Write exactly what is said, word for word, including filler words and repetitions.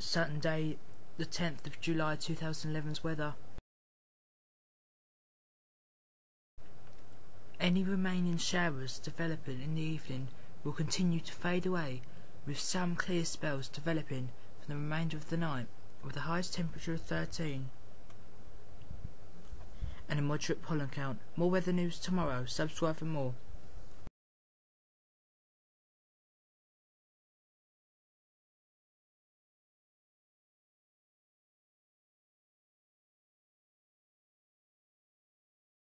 Saturday the tenth of July two thousand eleven's weather. Any remaining showers developing in the evening will continue to fade away, with some clear spells developing for the remainder of the night, with a highest temperature of thirteen and a moderate pollen count. More weather news tomorrow. Subscribe for more.